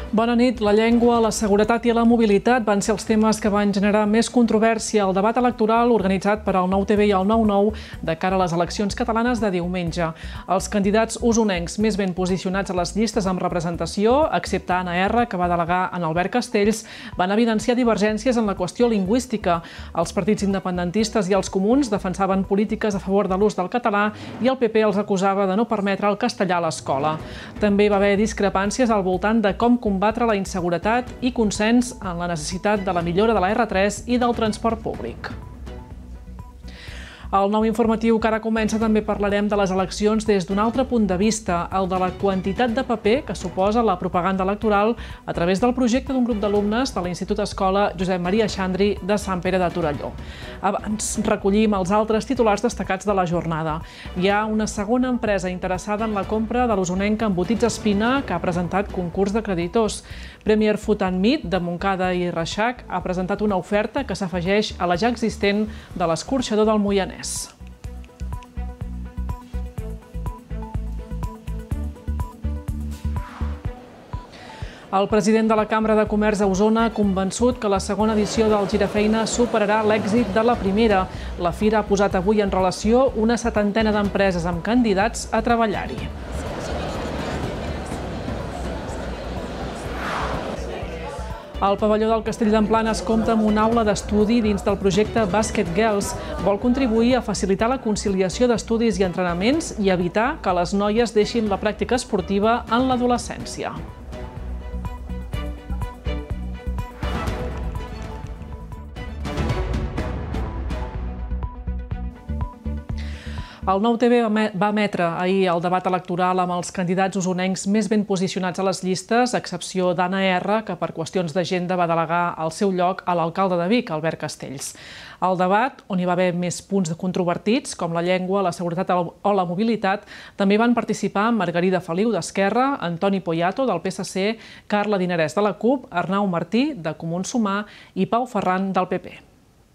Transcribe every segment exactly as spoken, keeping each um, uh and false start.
Bona nit. La llengua, la seguretat i la mobilitat van ser els temes que van generar més controvèrsia al debat electoral organitzat per al nou T V i el nou nou de cara a les eleccions catalanes de diumenge. Els candidats usonencs més ben posicionats a les llistes amb representació, excepte Anna R, que va delegar en Albert Castells, van evidenciar divergències en la qüestió lingüística. Els partits independentistes i els comuns defensaven polítiques a favor de l'ús del català i el P P els acusava de no permetre el castellà a l'escola. També hi va haver discrepàncies al voltant de com combatre la inseguretat i consens en la necessitat de la millora de la R tres i del transport públic. Al nou informatiu que ara comença també parlarem de les eleccions des d'un altre punt de vista, el de la quantitat de paper que suposa la propaganda electoral a través del projecte d'un grup d'alumnes de l'Institut Escola Josep Maria Xandri de Sant Pere de Torelló. Abans recollim els altres titulars destacats de la jornada. Hi ha una segona empresa interessada en la compra de l'usonenca Embotits Espina que ha presentat concurs de creditors. Premier Food and Meat de Montcada i Reixac ha presentat una oferta que s'afegeix a la ja existent de l'escorxador del Moianès. El president de la Cambra de Comerç a Osona ha convençut que la segona edició del Girafeina superarà l'èxit de la primera. La fira ha posat avui en relació una setantena d'empreses amb candidats a treballar-hi. El pavelló del Castell d'Emplanes compta amb una aula d'estudi dins del projecte Basket Girls. Vol contribuir a facilitar la conciliació d'estudis i entrenaments i evitar que les noies deixin la pràctica esportiva en l'adolescència. El nou T V va emetre ahir el debat electoral amb els candidats usonencs més ben posicionats a les llistes, a excepció d'Anna R, que per qüestions d'agenda va delegar el seu lloc a l'alcalde de Vic, Albert Castells. El debat, on hi va haver més punts controvertits, com la llengua, la seguretat o la mobilitat, també van participar Margarida Feliu d'Esquerra, Antoni Poyato del P S C, Carla Dinarès de la CUP, Arnau Martí de Comuns Sumar i Pau Ferran del P P.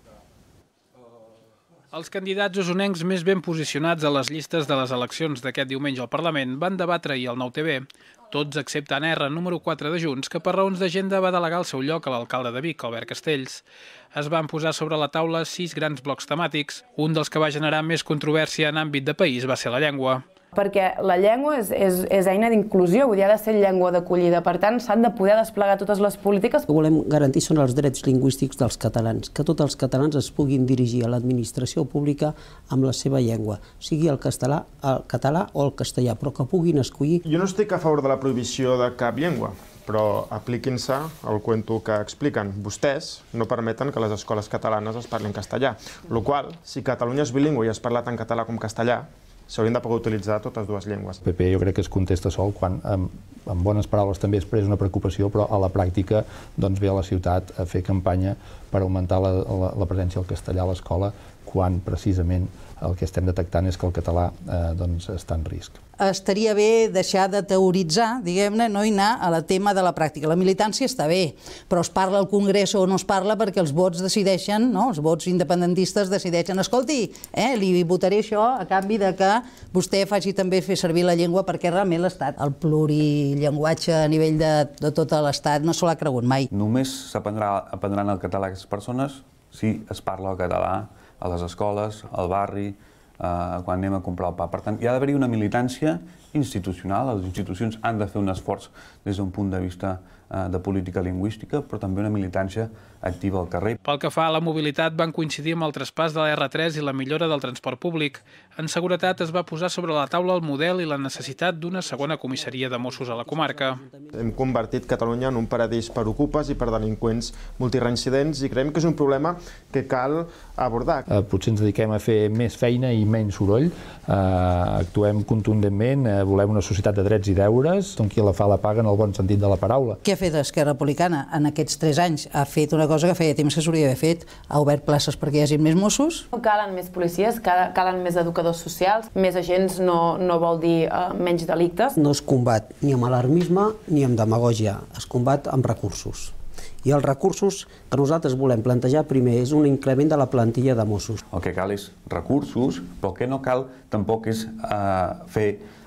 Els candidats usonencs més ben posicionats a les llistes de les eleccions d'aquest diumenge al Parlament van debatre ahir al nou T V. Tots excepte Anna R, número quatre de Junts, que per raons d'agenda va delegar el seu lloc a l'alcalde de Vic, Albert Castells. Es van posar sobre la taula sis grans blocs temàtics. Un dels que va generar més controvèrsia en àmbit de país va ser la llengua. Perquè la llengua és, és, és eina d'inclusió, vull dir, ha de ser llengua d'acollida. Per tant, s'han de poder desplegar totes les polítiques. El que volem garantir són els drets lingüístics dels catalans, que tots els catalans es puguin dirigir a l'administració pública amb la seva llengua, sigui el català, el català o el castellà, però que puguin escollir. Jo no estic a favor de la prohibició de cap llengua, però apliquin-se al cuento que expliquen. Vostès no permeten que les escoles catalanes es parlin castellà, el qual, si Catalunya és bilingüe i es parla tant català com castellà, s'haurien de poder utilitzar totes dues llengües. El P P jo crec que es contesta sol quan, amb, amb bones paraules també es pres una preocupació, però a la pràctica doncs, ve a la ciutat a fer campanya per augmentar la, la, la presència del castellà a l'escola, quan precisament el que estem detectant és que el català eh, doncs, està en risc. Estaria bé deixar de teoritzar, diguem-ne, no i anar a la tema de la pràctica. La militància està bé, però es parla al Congrés o no es parla perquè els vots decideixen, no? Els vots independentistes decideixen, escolti, eh, li votaré això a canvi de que vostè faci també fer servir la llengua perquè realment l'Estat, el plurillenguatge a nivell de, de tot l'Estat no se l'ha cregut mai. Només s'aprendran el català aquestes persones si es parla el català a les escoles, al barri, eh, quan anem a comprar el pa. Per tant, hi ha d'haver-hi una militància institucional, les institucions han de fer un esforç des d'un punt de vista eh, de política lingüística, però també una militància activa al carrer. Pel que fa a la mobilitat, van coincidir amb el traspàs de la R tres i la millora del transport públic. En seguretat es va posar sobre la taula el model i la necessitat d'una segona comissaria de Mossos a la comarca. Hem convertit Catalunya en un paradís per ocupes i per delinqüents multireincidents i creiem que és un problema que cal abordar. Eh, potser ens dediquem a fer més feina i menys soroll, eh, actuem contundentment, eh, volem una societat de drets i deures, on qui la fa la paga en el bon sentit de la paraula. Què ha fet Esquerra Republicana en aquests tres anys? Ha fet una cosa que feia temps que s'hauria d'haver fet, ha obert places perquè hi hagi més Mossos. Calen més policies, calen més educadors socials, més agents no, no vol dir uh, menys delictes. No es combat ni amb alarmisme ni amb demagògia, es combat amb recursos. I els recursos que nosaltres volem plantejar primer és un increment de la plantilla de Mossos. El que cal és recursos, però el que no cal tampoc és eh, fer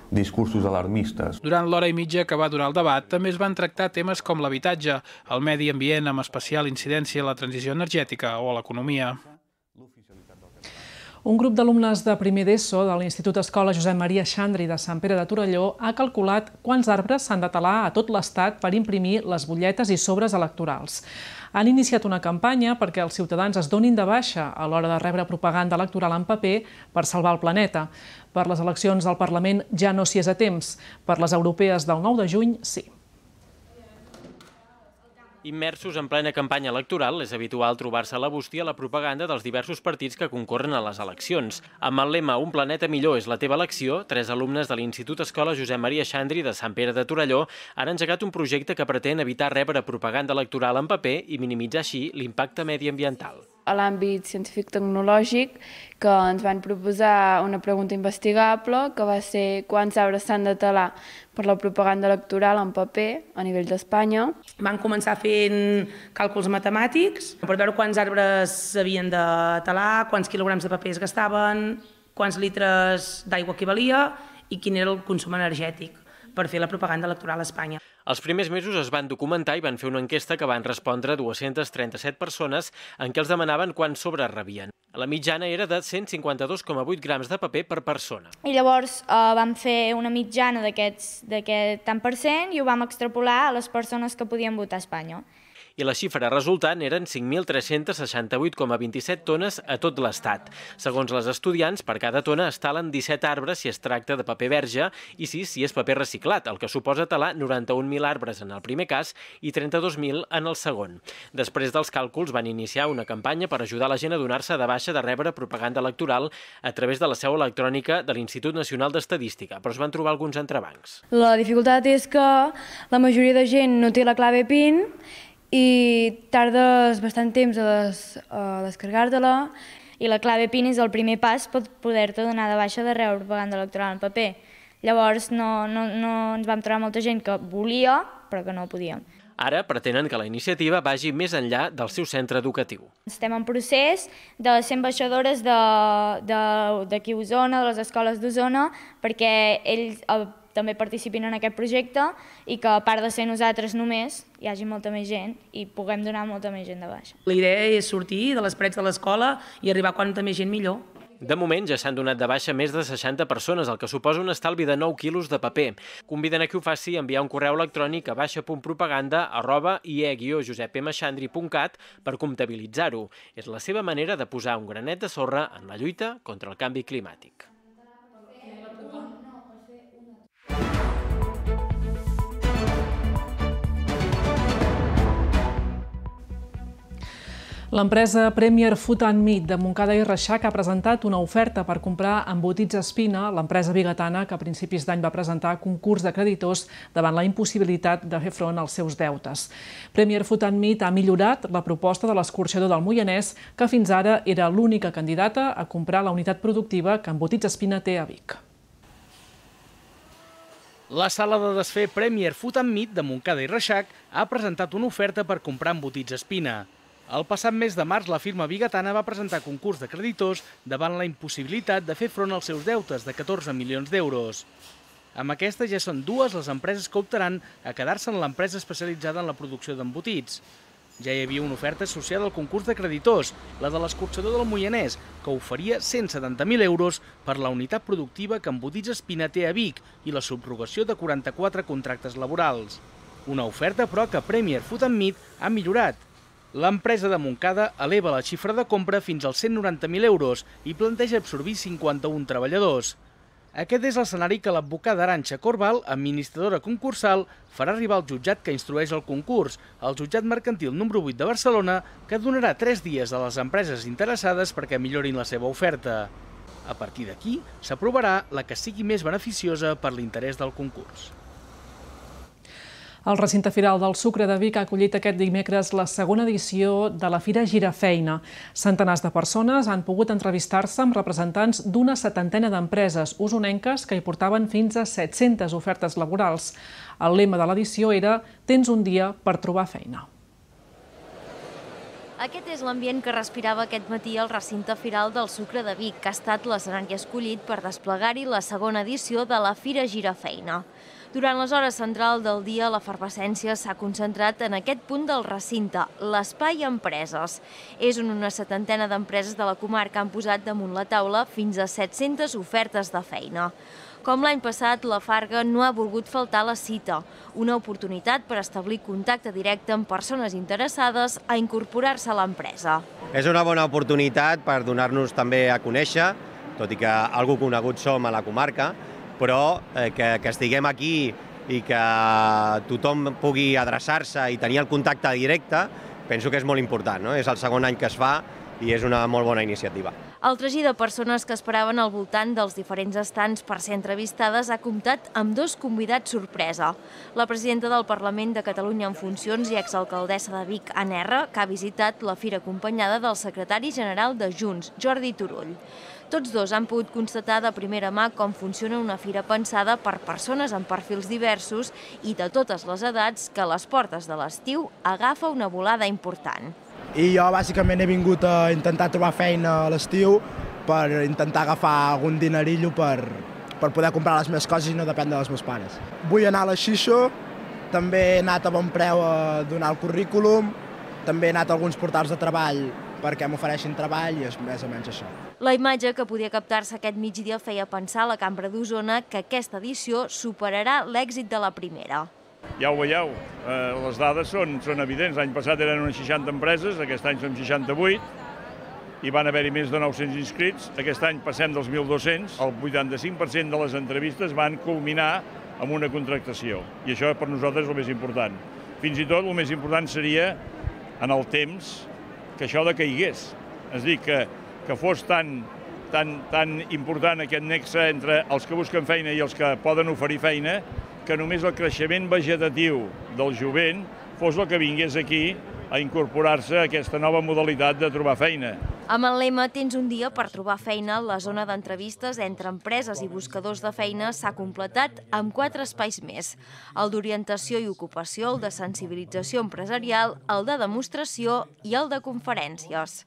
discursos alarmistes. Durant l'hora i mitja que va durar el debat, també es van tractar temes com l'habitatge, el medi ambient amb especial incidència a la transició energètica o a l'economia. Un grup d'alumnes de primer d'ESO de l'Institut Escola Josep Maria Xandri de Sant Pere de Torelló ha calculat quants arbres s'han de talar a tot l'Estat per imprimir les butlletes i sobres electorals. Han iniciat una campanya perquè els ciutadans es donin de baixa a l'hora de rebre propaganda electoral en paper per salvar el planeta. Per les eleccions al Parlament ja no s'hi és a temps. Per les europees del nou de juny, sí. Immersos en plena campanya electoral, és habitual trobar-se a la bústia la propaganda dels diversos partits que concorren a les eleccions. Amb el lema Un planeta millor és la teva elecció, tres alumnes de l'Institut Escola Josep Maria Xandri de Sant Pere de Torelló han engegat un projecte que pretén evitar rebre propaganda electoral en paper i minimitzar així l'impacte mediambiental. A l'àmbit científic-tecnològic, que ens van proposar una pregunta investigable, que va ser quants arbres s'han de talar per la propaganda electoral en paper a nivell d'Espanya. Van començar fent càlculs matemàtics per veure quants arbres s'havien de talar, quants quilograms de paper es gastaven, quants litres d'aigua equivalia i quin era el consum energètic per fer la propaganda electoral a Espanya. Els primers mesos es van documentar i van fer una enquesta que van respondre dues-centes trenta-set persones en què els demanaven quants sobres rebien. La mitjana era de cent cinquanta-dos coma vuit grams de paper per persona. I llavors eh, vam fer una mitjana d'aquest tant per cent i ho vam extrapolar a les persones que podien votar a Espanya. I la xifra resultant eren cinc mil tres-cents seixanta-vuit coma vint-i-set tones a tot l'Estat. Segons les estudiants, per cada tona es talen disset arbres si es tracta de paper verge i sis si és paper reciclat, el que suposa talar noranta-un mil arbres en el primer cas i trenta-dos mil en el segon. Després dels càlculs van iniciar una campanya per ajudar la gent a donar-se de baixa de rebre propaganda electoral a través de la seu electrònica de l'Institut Nacional d'Estadística, però es van trobar alguns entrebancs. La dificultat és que la majoria de gent no té la clave PIN i tardes bastant temps a, des, a descarregar-te-la. I la clave PIN és el primer pas per poder-te donar de baixa de rebre propaganda electoral en paper. Llavors no, no, no ens vam trobar molta gent que volia, però que no podia. Ara pretenen que la iniciativa vagi més enllà del seu centre educatiu. Estem en procés de ser ambaixadores d'aquí a Osona, de les escoles d'Osona, perquè ells també participin en aquest projecte i que a part de ser nosaltres només hi hagi molta més gent i puguem donar molta més gent de baixa. La idea és sortir de les parets de l'escola i arribar a quanta més gent millor. De moment ja s'han donat de baixa més de seixanta persones, el que suposa un estalvi de nou quilos de paper. Conviden a qui ho faci a enviar un correu electrònic a baixa punt propaganda arroba i e guió josep m xandri punt cat per comptabilitzar-ho. És la seva manera de posar un granet de sorra en la lluita contra el canvi climàtic. L'empresa Premier Food and Meat de Montcada i Reixac ha presentat una oferta per comprar embotits Espina, l'empresa bigatana que a principis d'any va presentar concurs de creditors davant la impossibilitat de fer front als seus deutes. Premier Food and Meat ha millorat la proposta de l'escorxador del Moianès, que fins ara era l'única candidata a comprar la unitat productiva que Embotits Espina té a Vic. La sala de desfer Premier Food and Meat de Montcada i Reixac ha presentat una oferta per comprar embotits Espina. El passat mes de març, la firma bigatana va presentar concurs de creditors davant la impossibilitat de fer front als seus deutes de catorze milions d'euros. Amb aquesta ja són dues les empreses que optaran a quedar-se en l'empresa especialitzada en la producció d'embotits. Ja hi havia una oferta associada al concurs de creditors, la de l'escorxador del Moianès, que oferia cent setanta mil euros per la unitat productiva que Embotits Espina té a Vic i la subrogació de quaranta-quatre contractes laborals. Una oferta, però, que Premier Food and Meat ha millorat. L'empresa de Montcada eleva la xifra de compra fins als cent noranta mil euros i planteja absorbir cinquanta-un treballadors. Aquest és l'escenari que l'advocada Arantxa Corbal, administradora concursal, farà arribar al jutjat que instrueix el concurs, el jutjat mercantil número vuit de Barcelona, que donarà tres dies a les empreses interessades perquè millorin la seva oferta. A partir d'aquí, s'aprovarà la que sigui més beneficiosa per l'interès del concurs. El recinte firal del Sucre de Vic ha acollit aquest dimecres la segona edició de la Fira Girafeina. Centenars de persones han pogut entrevistar-se amb representants d'una setantena d'empreses osonenques que hi portaven fins a set-centes ofertes laborals. El lema de l'edició era «Tens un dia per trobar feina». Aquest és l'ambient que respirava aquest matí al recinte firal del Sucre de Vic, que ha estat l'escenari escollit per desplegar-hi la segona edició de la Fira Girafeina. Durant les hores centrals del dia, l'efervescència s'ha concentrat en aquest punt del recinte, l'Espai Empreses. És on una setantena d'empreses de la comarca han posat damunt la taula fins a set-centes ofertes de feina. Com l'any passat, la Farga no ha volgut faltar la cita, una oportunitat per establir contacte directe amb persones interessades a incorporar-se a l'empresa. És una bona oportunitat per donar-nos també a conèixer, tot i que algú conegut som a la comarca, però eh, que, que estiguem aquí i que tothom pugui adreçar-se i tenir el contacte directe, penso que és molt important, no? És el segon any que es fa i és una molt bona iniciativa. El tragí de persones que esperaven al voltant dels diferents estants per ser entrevistades ha comptat amb dos convidats sorpresa. La presidenta del Parlament de Catalunya en funcions i exalcaldessa de Vic, Anna R, que ha visitat la fira acompanyada del secretari general de Junts, Jordi Turull. Tots dos han pogut constatar de primera mà com funciona una fira pensada per persones amb perfils diversos i de totes les edats que a les portes de l'estiu agafa una volada important. I jo bàsicament he vingut a intentar trobar feina a l'estiu per intentar agafar algun dinerillo per, per poder comprar les meves coses i no dependre dels meus pares. Vull anar a la Xixo, també he anat a bon preu a donar el currículum, també he anat a alguns portals de treball perquè m'ofereixin treball i és més o menys això. La imatge que podia captar-se aquest migdia feia pensar a la Cambra d'Osona que aquesta edició superarà l'èxit de la primera. Ja ho veieu, eh, les dades són, són evidents. L'any passat eren unes seixanta empreses, aquest any som seixanta-vuit, i van haver-hi més de nou-cents inscrits. Aquest any passem dels mil dos-cents, el vuitanta-cinc per cent de les entrevistes van culminar amb una contractació, i això per nosaltres és el més important. Fins i tot el més important seria, en el temps, que això decaigués. És a dir, que, que fos tan, tan, tan important aquest nexe entre els que busquen feina i els que poden oferir feina, que només el creixement vegetatiu del jovent fos el que vingués aquí a incorporar-se a aquesta nova modalitat de trobar feina. Amb el lema Tens un dia per trobar feina, la zona d'entrevistes entre empreses i buscadors de feina s'ha completat amb quatre espais més. El d'orientació i ocupació, el de sensibilització empresarial, el de demostració i el de conferències.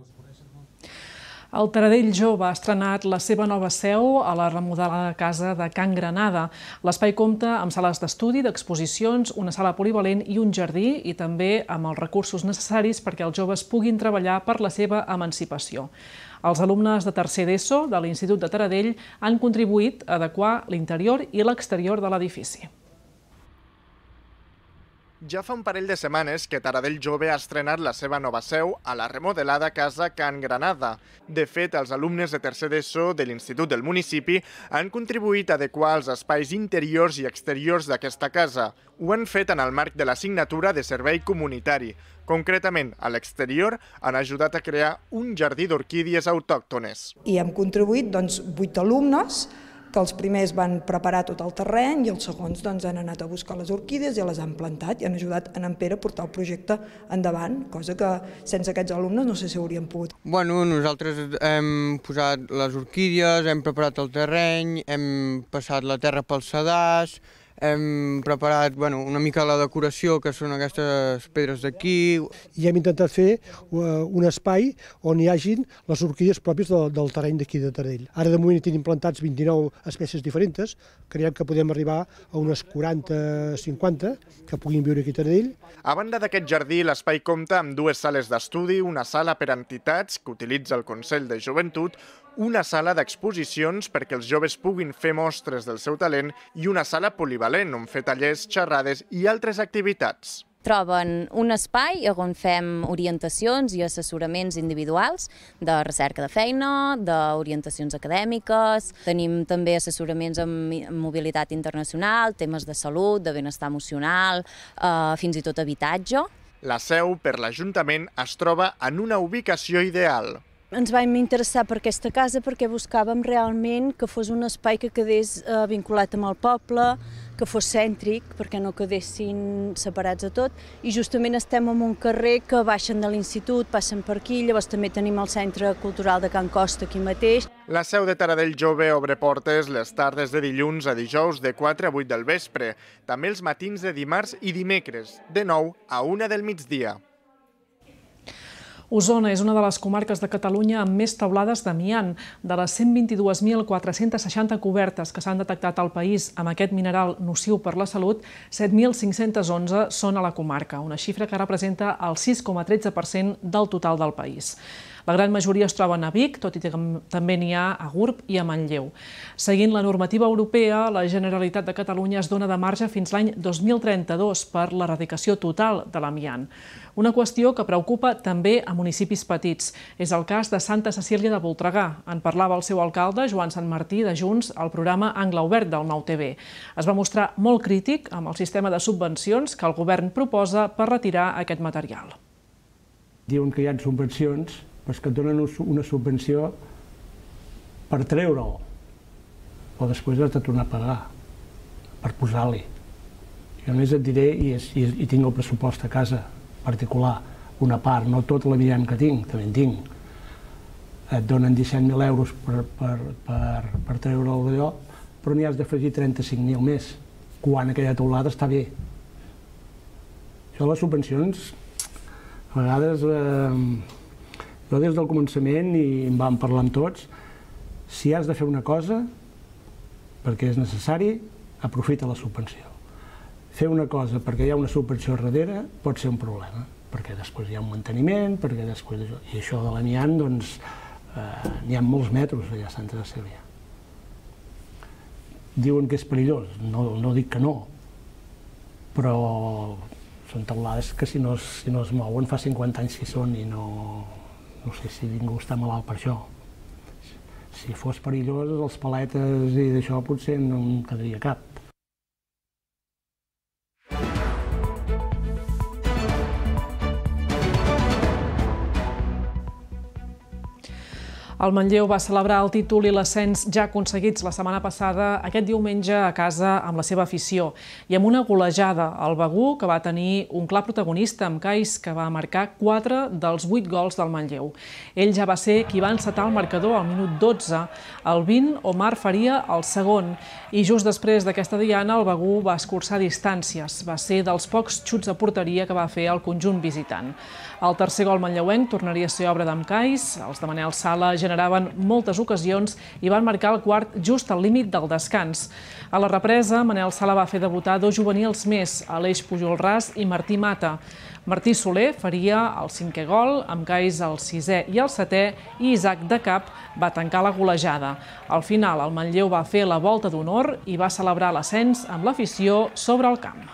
El Taradell Jove ha estrenat la seva nova seu a la remodelada casa de Can Granada. L'espai compta amb sales d'estudi, d'exposicions, una sala polivalent i un jardí, i també amb els recursos necessaris perquè els joves puguin treballar per la seva emancipació. Els alumnes de tercer d'ESO de l'Institut de Taradell han contribuït a adequar l'interior i l'exterior de l'edifici. Ja fa un parell de setmanes que Taradell Jove ha estrenat la seva nova seu a la remodelada casa Can Granada. De fet, els alumnes de tercer d'ESO de l'Institut del municipi han contribuït a adequar els espais interiors i exteriors d'aquesta casa. Ho han fet en el marc de l'assignatura de servei comunitari. Concretament, a l'exterior han ajudat a crear un jardí d'orquídies autòctones. I hem contribuït doncs, vuit alumnes, que els primers van preparar tot el terreny i els segons doncs, han anat a buscar les orquídies i les han plantat i han ajudat a en Pere a portar el projecte endavant, cosa que sense aquests alumnes no sé si haurien pogut. Bueno, nosaltres hem posat les orquídies, hem preparat el terreny, hem passat la terra pels sedars, hem preparat bueno, una mica la decoració, que són aquestes pedres d'aquí. I hem intentat fer un espai on hi hagin les orquídies pròpies del, del terreny d'aquí de Taradell. Ara de moment tenim plantats vint-i-nou espècies diferents, creiem que podem arribar a unes quaranta cinquanta que puguin viure aquí a Taradell. A banda d'aquest jardí, l'espai compta amb dues sales d'estudi, una sala per a entitats que utilitza el Consell de Joventut, una sala d'exposicions perquè els joves puguin fer mostres del seu talent i una sala polivalent on fer tallers, xerrades i altres activitats. Troben un espai on fem orientacions i assessoraments individuals de recerca de feina, d'orientacions acadèmiques. Tenim també assessoraments en mobilitat internacional, temes de salut, de benestar emocional, eh, fins i tot habitatge. La seu per l'Ajuntament es troba en una ubicació ideal. Ens vam interessar per aquesta casa perquè buscàvem realment que fos un espai que quedés eh, vinculat amb el poble, que fos cèntric, perquè no quedessin separats de tot, i justament estem en un carrer que baixen de l'institut, passen per aquí, llavors també tenim el Centre Cultural de Can Costa aquí mateix. La seu de Taradell Jove obre portes les tardes de dilluns a dijous de quatre a vuit del vespre, també els matins de dimarts i dimecres, de nou a una del migdia. Osona és una de les comarques de Catalunya amb més teulades d'amiant. De les cent vint-i-dues mil quatre-cents seixanta cobertes que s'han detectat al país amb aquest mineral nociu per la salut, set mil cinc-cents onze són a la comarca, una xifra que representa el sis coma tretze per cent del total del país. La gran majoria es troben a Vic, tot i que també n'hi ha a Gurb i a Manlleu. Seguint la normativa europea, la Generalitat de Catalunya es dona de marge fins l'any dos mil trenta-dos per l'erradicació total de l'amiant. Una qüestió que preocupa també a municipis petits. És el cas de Santa Cecília de Voltregà. En parlava el seu alcalde, Joan Sant Martí, de Junts, al programa Angle Obert del Nou T V. Es va mostrar molt crític amb el sistema de subvencions que el govern proposa per retirar aquest material. Diuen que hi ha subvencions, però és que et donen una subvenció per treure'l, però després has de tornar a pagar per posar-li. Jo només et diré, i tinc el pressupost a casa particular, una part, no tot l'amiant que tinc, també en tinc. Et donen disset mil euros per treure'l d'allò, però n'hi has d'afegir trenta-cinc mil més, quan aquella teulada està bé. Això les subvencions, a vegades... Jo des del començament, i en vam parlar amb tots, si has de fer una cosa, perquè és necessari, aprofita la subvenció. Fer una cosa perquè hi ha una subvenció darrere pot ser un problema, perquè després hi ha un manteniment, perquè després... I això de l'amiant, doncs, n'hi ha molts metres allà a Santa Cecília. Diuen que és perillós, no dic que no, però són teulades que si no es mouen fa cinquanta anys que hi són i no... No sé si ningú està malalt per això. Si fos perillós, els paletes i d'això potser no en quedaria cap. El Manlleu va celebrar el títol i l'ascens ja aconseguits la setmana passada aquest diumenge a casa amb la seva afició i amb una golejada al Begur, que va tenir un clar protagonista amb Cais, que va marcar quatre dels vuit gols del Manlleu. Ell ja va ser qui va encetar el marcador al minut dotze. Al vint, Omar faria el segon i just després d'aquesta diana el Begur va escurçar distàncies. Va ser dels pocs xuts a porteria que va fer el conjunt visitant. El tercer gol manlleuenc tornaria a ser obra d'en Cais. Els de Manel Sala generaven moltes ocasions i van marcar el quart just al límit del descans. A la represa, Manel Sala va fer debutar dos juvenils més, Aleix Pujolràs i Martí Mata. Martí Soler faria el cinquè gol, amb Cais el sisè i el setè, i Isaac de Cap va tancar la golejada. Al final, el Manlleu va fer la volta d'honor i va celebrar l'ascens amb l'afició sobre el camp.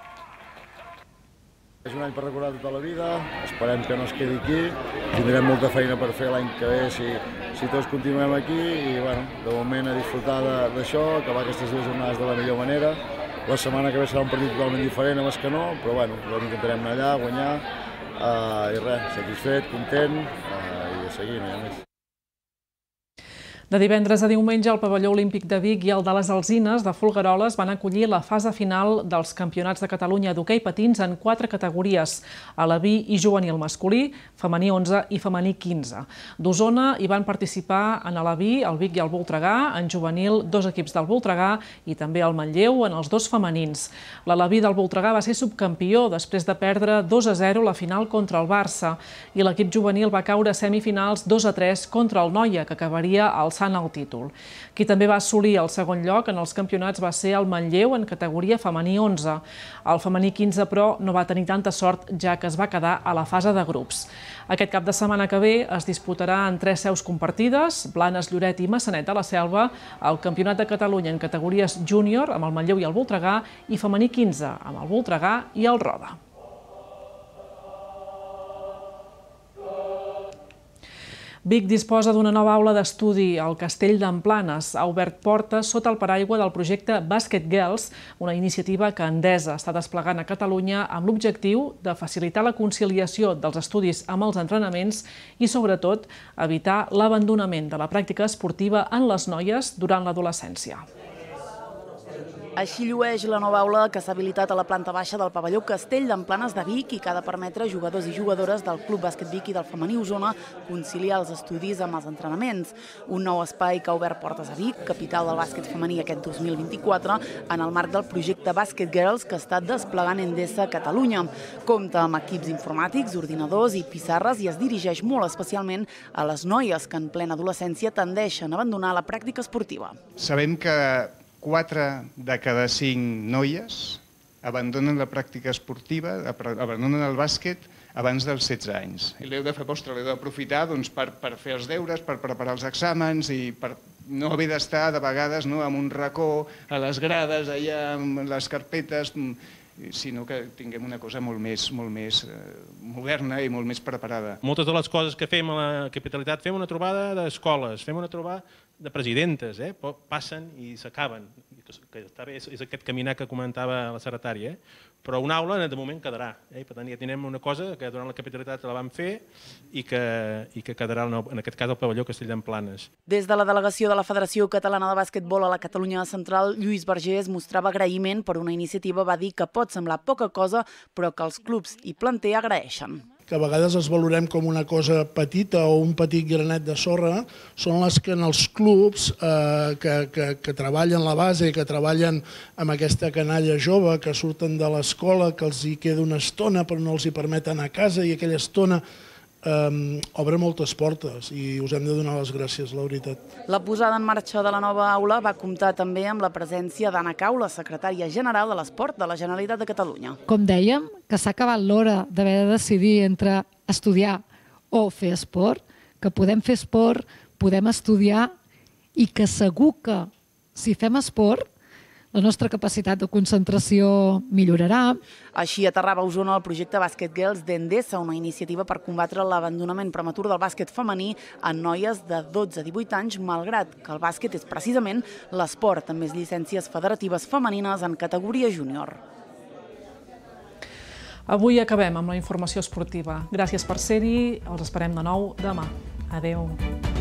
És un any per recordar tota la vida, esperem que no es quedi aquí, tindrem molta feina per fer l'any que ve si tots continuem aquí i de moment a disfrutar d'això, acabar aquestes dues jornades de la millor manera. La setmana que ve serà un partit totalment diferent amb Escanó, però intentarem anar allà, guanyar i res, satisfet, content i de seguir, no hi ha més. De divendres a diumenge, el pavelló olímpic de Vic i el de les Alzines de Folgueroles van acollir la fase final dels campionats de Catalunya d'hoquei patins en quatre categories, aleví i juvenil masculí, femení onze i femení quinze. D'Osona hi van participar en aleví el Vic i el Voltregà, en juvenil dos equips del Voltregà i també el Manlleu en els dos femenins. L'aleví del Voltregà va ser subcampió després de perdre dos a zero la final contra el Barça i l'equip juvenil va caure a semifinals dos a tres contra el Noia, que acabaria al el títol. Qui també va assolir el segon lloc en els campionats va ser el Manlleu en categoria femení onze. El femení quinze, però, no va tenir tanta sort, ja que es va quedar a la fase de grups. Aquest cap de setmana que ve es disputarà en tres seus compartides, Blanes, Lloret i Maçanet de la Selva, el Campionat de Catalunya en categories júnior amb el Manlleu i el Voltregà i femení quinze amb el Voltregà i el Roda. Vic disposa d'una nova aula d'estudi. El Castell d'en Planes ha obert portes sota el paraigua del projecte Basket Girls, una iniciativa que Endesa està desplegant a Catalunya amb l'objectiu de facilitar la conciliació dels estudis amb els entrenaments i, sobretot, evitar l'abandonament de la pràctica esportiva en les noies durant l'adolescència. Així llueix la nova aula que s'ha habilitat a la planta baixa del pavelló Castell d'en Planes de Vic i que ha de permetre a jugadors i jugadores del Club Bàsquet Vic i del femení Osona conciliar els estudis amb els entrenaments. Un nou espai que ha obert portes a Vic, capital del bàsquet femení aquest dos mil vint-i-quatre, en el marc del projecte Basket Girls que està desplegant Endesa a Catalunya. Compta amb equips informàtics, ordinadors i pissarres i es dirigeix molt especialment a les noies que en plena adolescència tendeixen a abandonar la pràctica esportiva. Sabem que quatre de cada cinc noies abandonen la pràctica esportiva, abandonen el bàsquet abans dels setze anys. I l'heu de fer vostre, l'heu d'aprofitar per fer els deures, per preparar els exàmens i per no haver d'estar de vegades en un racó, a les grades, allà amb les carpetes, sinó que tinguem una cosa molt més moderna i molt més preparada. Moltes de les coses que fem a la capitalitat, fem una trobada d'escoles, fem una trobada de presidentes, passen i s'acaben. Està bé, és aquest caminar que comentava la secretària, però una aula de moment quedarà. Per tant, ja tenim una cosa que durant la capitalitat la vam fer i que quedarà, en aquest cas, al pavelló Castell d'en Planes. Des de la delegació de la Federació Catalana de Bàsquetbol a la Catalunya Central, Lluís Vergés mostrava agraïment per una iniciativa, va dir que pot semblar poca cosa, però que els clubs i planter agraeixen. Que a vegades els valorem com una cosa petita o un petit granet de sorra, són les que en els clubs que treballen la base, que treballen amb aquesta canalla jove, que surten de l'escola, que els hi queda una estona però no els hi permet anar a casa i aquella estona obre moltes portes i us hem de donar les gràcies, la veritat. La posada en marxa de la nova aula va comptar també amb la presència d'Anna Cau, la secretària general de l'Esport de la Generalitat de Catalunya. Com dèiem, que s'ha acabat l'hora d'haver de decidir entre estudiar o fer esport, que podem fer esport, podem estudiar i que segur que si fem esport la nostra capacitat de concentració millorarà. Així aterrava a Osona el projecte Basket Girls d'Endesa, una iniciativa per combatre l'abandonament prematur del bàsquet femení en noies de dotze a divuit anys, malgrat que el bàsquet és precisament l'esport amb més llicències federatives femenines en categoria júnior. Avui acabem amb la informació esportiva. Gràcies per ser-hi, els esperem de nou demà. Adéu.